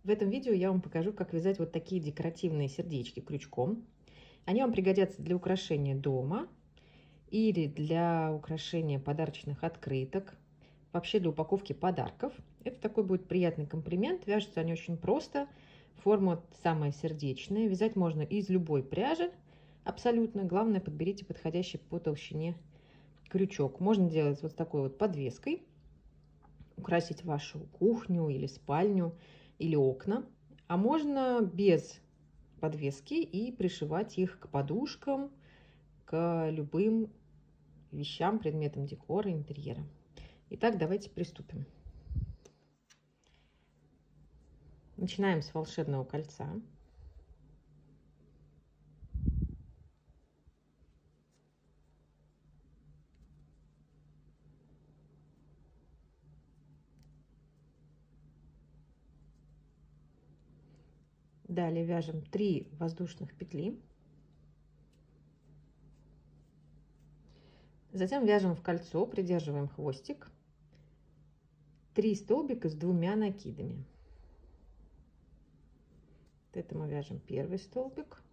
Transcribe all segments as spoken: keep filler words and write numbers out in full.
В этом видео я вам покажу, как вязать вот такие декоративные сердечки крючком. Они вам пригодятся для украшения дома или для украшения подарочных открыток, вообще для упаковки подарков. Это такой будет приятный комплимент. Вяжутся они очень просто. Форма самая сердечная. Вязать можно из любой пряжи абсолютно. Главное, подберите подходящий по толщине крючок. Можно делать вот с такой вот подвеской, украсить вашу кухню или спальню или окна, а можно без подвески и пришивать их к подушкам, к любым вещам, предметам декора, интерьера. Итак, давайте приступим. Начинаем с волшебного кольца. Далее вяжем три воздушных петли. Затем вяжем в кольцо, придерживаем хвостик. три столбика с двумя накидами. Вот это мы вяжем первый столбик,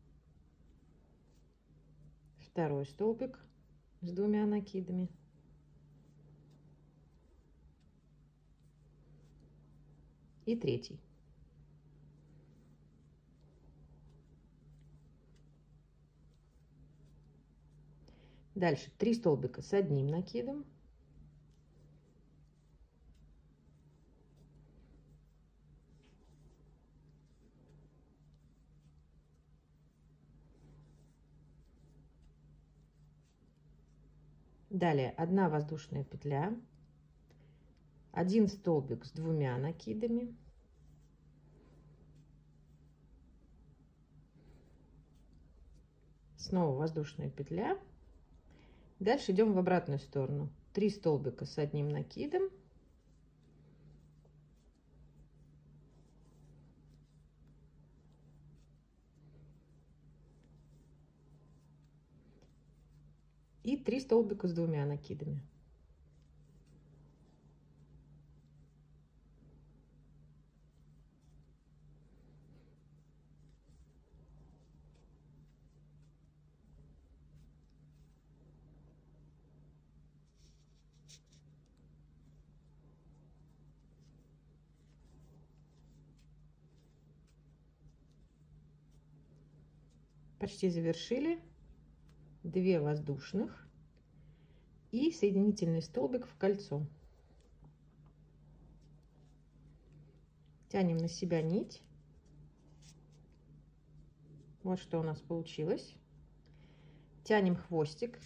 второй столбик с двумя накидами, и третий. Дальше три столбика с одним накидом. Далее одна воздушная петля, один столбик с двумя накидами, снова воздушная петля. Дальше идем в обратную сторону. три столбика с одним накидом, и три столбика с двумя накидами. Почти завершили. две воздушных и соединительный столбик в кольцо. Тянем на себя нить. Вот что у нас получилось. Тянем хвостик.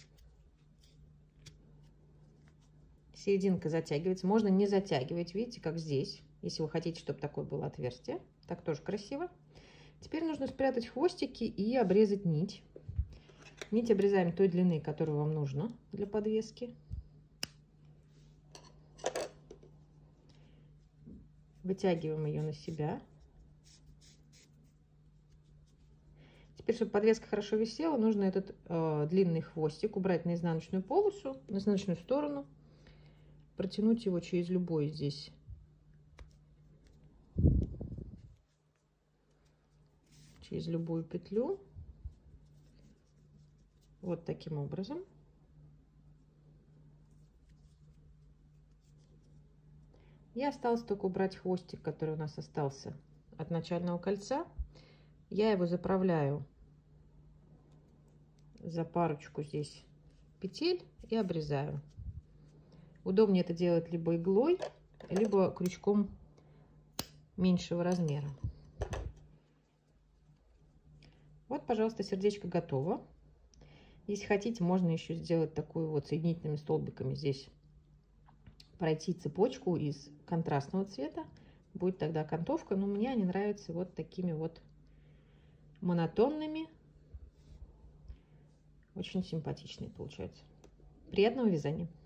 Серединка затягивается. Можно не затягивать, видите, как здесь. Если вы хотите, чтобы такое было отверстие. Так тоже красиво. Теперь нужно спрятать хвостики и обрезать нить. Нить обрезаем той длины, которую вам нужно для подвески. Вытягиваем ее на себя. Теперь, чтобы подвеска хорошо висела, нужно этот э, длинный хвостик убрать на изнаночную полосу, на изнаночную сторону, протянуть его через любой здесь через любую петлю. Вот таким образом. И осталось только убрать хвостик, который у нас остался от начального кольца. Я его заправляю за парочку здесь петель и обрезаю. Удобнее это делать либо иглой, либо крючком меньшего размера. Вот, пожалуйста, сердечко готово. Если хотите, можно еще сделать такую вот соединительными столбиками здесь, пройти цепочку из контрастного цвета. Будет тогда окантовка, но мне они нравятся вот такими вот монотонными. Очень симпатичные получаются. Приятного вязания!